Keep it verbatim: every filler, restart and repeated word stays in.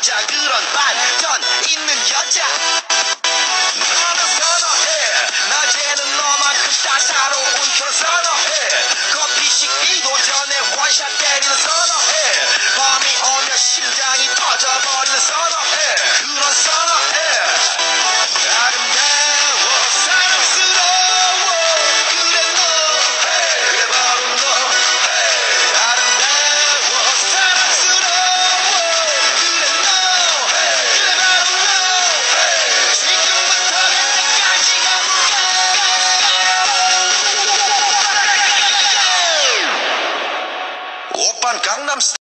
여자 그런 반전 있는 여자 너는 선어해 낮에는 너만큼 따사로운 그런 선어해 커피 식기도 전에 원샷 때리는 선어해 밤이 오면 심장이 터져버리는 선어해 그런 선어해 아름다워 사랑스러워 그래 너 그래 바로 너 아름다워 사랑스러워 그래 너 그래 바로 너 지금부터 갈 때까지 가볼까 오빤 강남